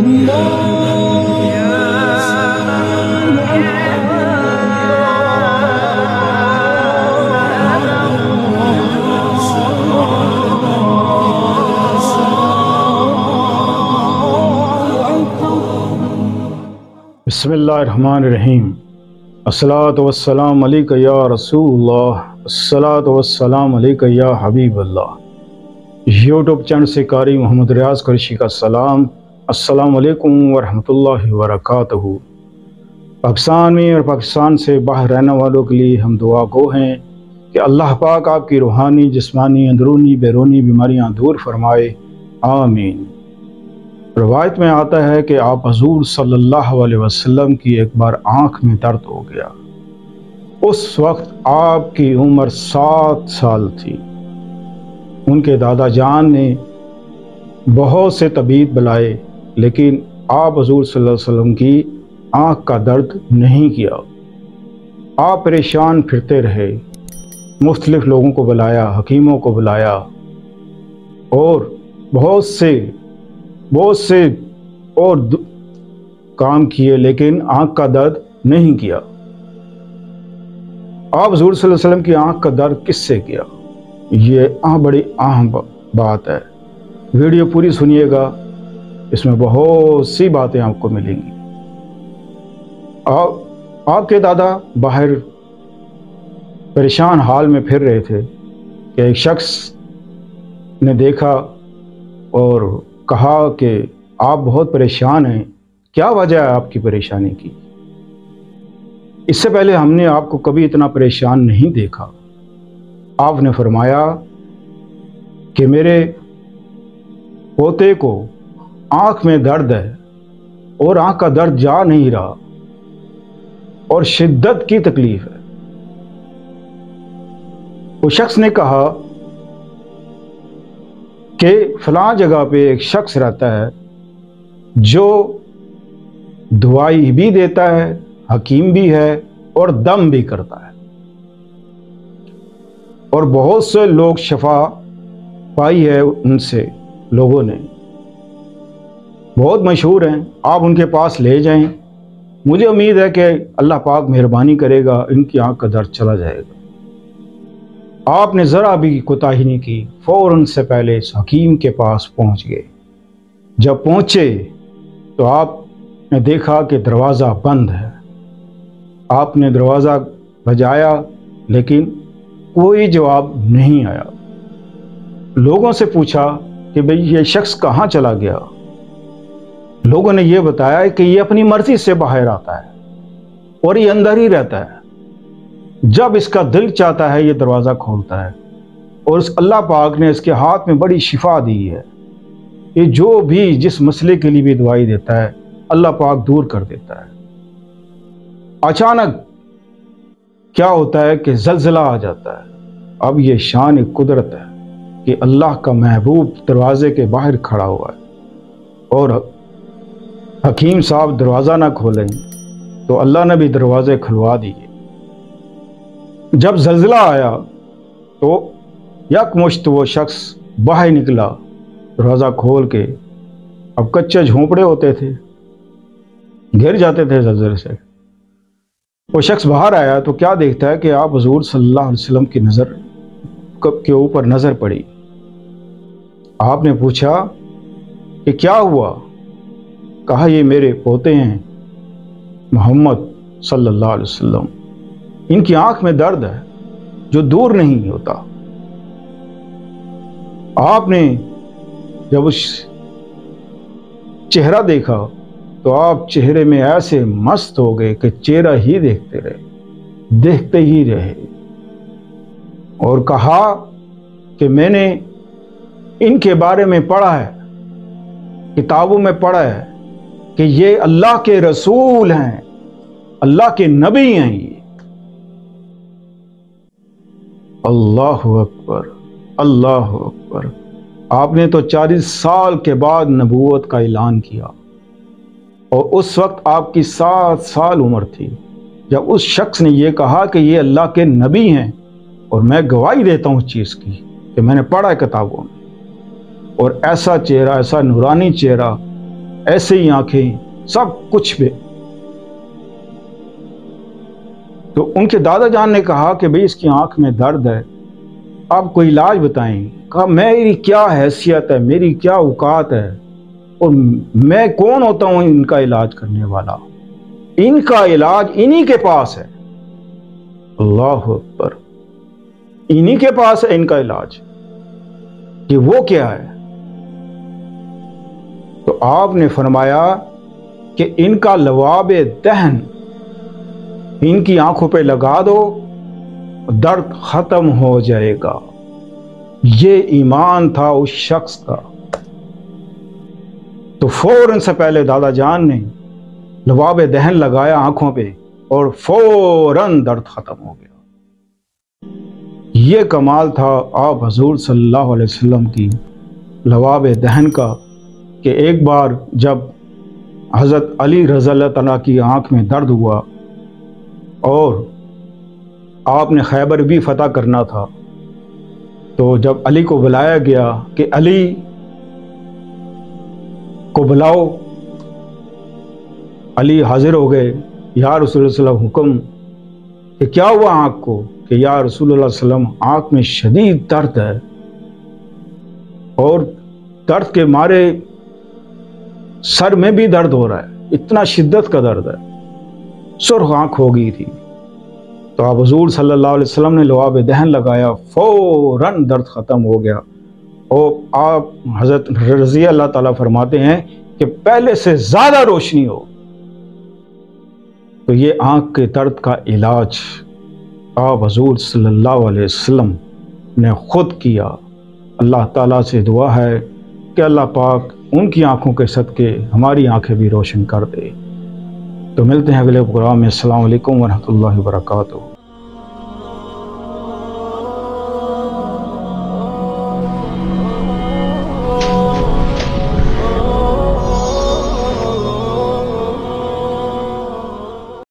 بسم اللہ الرحمن الرحیم۔ الصلاۃ والسلام علیک یا رسول اللہ، الصلاۃ والسلام علیک یا حبیب اللہ۔ یوٹیوب چینل سے قاری محمد ریاض قریشی کا سلام۔ السلام علیکم ورحمۃ اللہ وبرکاتہ۔ پاکستان میں اور پاکستان سے باہر رہنے والوں کے لیے ہم دعا گو ہیں کہ اللہ پاک آپ کی روحانی، جسمانی، اندرونی، بیرونی بیماریاں دور فرمائے، آمین۔ روایت میں آتا ہے کہ آپ حضور صلی اللہ علیہ وسلم کی ایک بار آنکھ میں درد ہو گیا۔ اس وقت آپ کی عمر 7 سال تھی۔ ان کے دادا جان نے بہت سے طبیب بلائے، لیکن آپ حضور صلی اللہ علیہ وسلم کی آنکھ کا درد نہیں کیا۔ آپ پریشان پھرتے رہے، مختلف لوگوں کو بلایا، حکیموں کو بلایا اور بہت سے اور کام کیے، لیکن آنکھ کا درد نہیں کیا۔ آپ حضور صلی اللہ علیہ وسلم کی آنکھ کا درد کس سے کیا؟ یہ بڑی اہم بات ہے۔ ویڈیو پوری سنیے گا، اس میں بہت سی باتیں آپ کو ملیں گی۔ آپ کے دادا باہر پریشان حال میں پھر رہے تھے کہ ایک شخص نے دیکھا اور کہا کہ آپ بہت پریشان ہیں، کیا وجہ ہے آپ کی پریشانی کی؟ اس سے پہلے ہم نے آپ کو کبھی اتنا پریشان نہیں دیکھا۔ آپ نے فرمایا کہ میرے پوتے کو آنکھ میں درد ہے اور آنکھ کا درد جا نہیں رہا اور شدت کی تکلیف ہے۔ وہ شخص نے کہا کہ فلاں جگہ پہ ایک شخص رہتا ہے جو دوائی بھی دیتا ہے، حکیم بھی ہے اور دم بھی کرتا ہے، اور بہت سے لوگ شفا پائی ہے ان سے، لوگوں نے بہت مشہور ہیں۔ آپ ان کے پاس لے جائیں، مجھے امید ہے کہ اللہ پاک مہربانی کرے گا، ان کی آنکھ کا درد چلا جائے گا۔ آپ نے ذرا بھی کوتاہی نہیں کی، فوراً سے پہلے اس حکیم کے پاس پہنچ گئے۔ جب پہنچے تو آپ نے دیکھا کہ دروازہ بند ہے۔ آپ نے دروازہ بجایا لیکن کوئی جواب نہیں آیا۔ لوگوں سے پوچھا کہ بھئی یہ شخص کہاں چلا گیا؟ لوگوں نے یہ بتایا کہ یہ اپنی مرضی سے باہر آتا ہے اور یہ اندر ہی رہتا ہے، جب اس کا دل چاہتا ہے یہ دروازہ کھولتا ہے، اور اس اللہ پاک نے اس کے ہاتھ میں بڑی شفا دی ہے۔ یہ جو بھی جس مسئلے کے لیے بھی دوائی دیتا ہے اللہ پاک دور کر دیتا ہے۔ اچانک کیا ہوتا ہے کہ زلزلہ آ جاتا ہے۔ اب یہ شان قدرت ہے کہ اللہ کا محبوب دروازے کے باہر کھڑا ہوا ہے اور حکیم صاحب دروازہ نہ کھولیں تو اللہ نے بھی دروازے کھلوا دیے۔ جب زلزلہ آیا تو یکمشت وہ شخص باہر نکلا دروازہ کھول کے۔ اب کچے جھونپڑے ہوتے تھے، گر جاتے تھے زلزلے سے۔ وہ شخص باہر آیا تو کیا دیکھتا ہے کہ آپ حضور صلی اللہ علیہ وسلم کی نظر کے اوپر نظر پڑی۔ آپ نے پوچھا کہ کیا ہوا؟ کہا یہ میرے پوتے ہیں محمد صلی اللہ علیہ وسلم، ان کی آنکھ میں درد ہے جو دور نہیں ہوتا۔ آپ نے جب اس چہرہ دیکھا تو آپ چہرے میں ایسے مست ہو گئے کہ چہرہ ہی دیکھتے ہی رہے، اور کہا کہ میں نے ان کے بارے میں پڑھا ہے، کتابوں میں پڑھا ہے کہ یہ اللہ کے رسول ہیں، اللہ کے نبی ہیں۔ یہ اللہ اکبر، اللہ اکبر۔ آپ نے تو 40 سال کے بعد نبوت کا اعلان کیا، اور اس وقت آپ کی 7 سال عمر تھی جب اس شخص نے یہ کہا کہ یہ اللہ کے نبی ہیں، اور میں گواہی دیتا ہوں اس چیز کی کہ میں نے پڑھا ہے کتابوں میں۔ اور ایسا چہرہ، ایسا نورانی چہرہ، ایسے ہی آنکھیں، سب کچھ بھی۔ تو ان کے دادا جان نے کہا کہ بھئی اس کی آنکھ میں درد ہے، آپ کوئی علاج بتائیں۔ کہا میری کیا حیثیت ہے، میری کیا اوقات ہے، اور میں کون ہوتا ہوں ان کا علاج کرنے والا؟ ان کا علاج انہی کے پاس ہے۔ اللہ اکبر، انہی کے پاس ہے ان کا علاج، کہ وہ کیا ہے؟ تو آپ نے فرمایا کہ ان کا لواب دہن ان کی آنکھوں پہ لگا دو، درد ختم ہو جائے گا۔ یہ ایمان تھا اس شخص کا۔ تو فوراً سے پہلے دادا جان نے لواب دہن لگایا آنکھوں پہ، اور فوراً درد ختم ہو گیا۔ یہ کمال تھا آپ حضور صلی اللہ علیہ وسلم کی لواب دہن کا، کہ ایک بار جب حضرت علی رضی اللہ عنہ کی آنکھ میں درد ہوا اور آپ نے خیبر بھی فتح کرنا تھا، تو جب علی کو بلایا گیا کہ علی کو بلاؤ، علی حاضر ہو گئے۔ یا رسول اللہ صلی اللہ علیہ وسلم حکم کہ کیا ہوا آنکھ کو؟ کہ یا رسول اللہ صلی اللہ علیہ وسلم آنکھ میں شدید درد ہے، اور درد کے مارے سر میں بھی درد ہو رہا ہے، اتنا شدت کا درد ہے، سرخ آنکھ ہو گئی تھی۔ تو آپ حضور صلی اللہ علیہ وسلم نے لواب دہن لگایا، فوراً درد ختم ہو گیا۔ اور آپ حضرت رضی اللہ تعالیٰ فرماتے ہیں کہ پہلے سے زیادہ روشنی ہو۔ تو یہ آنکھ کے درد کا علاج آپ حضور صلی اللہ علیہ وسلم نے خود کیا۔ اللہ تعالیٰ سے دعا ہے کہ اللہ پاک ان کی آنکھوں کے صدقے ہماری آنکھیں بھی روشن کر دے۔ تو ملتے ہیں اگلے پروگرام میں۔ السلام علیکم ورحمۃ اللہ وبرکاتہ۔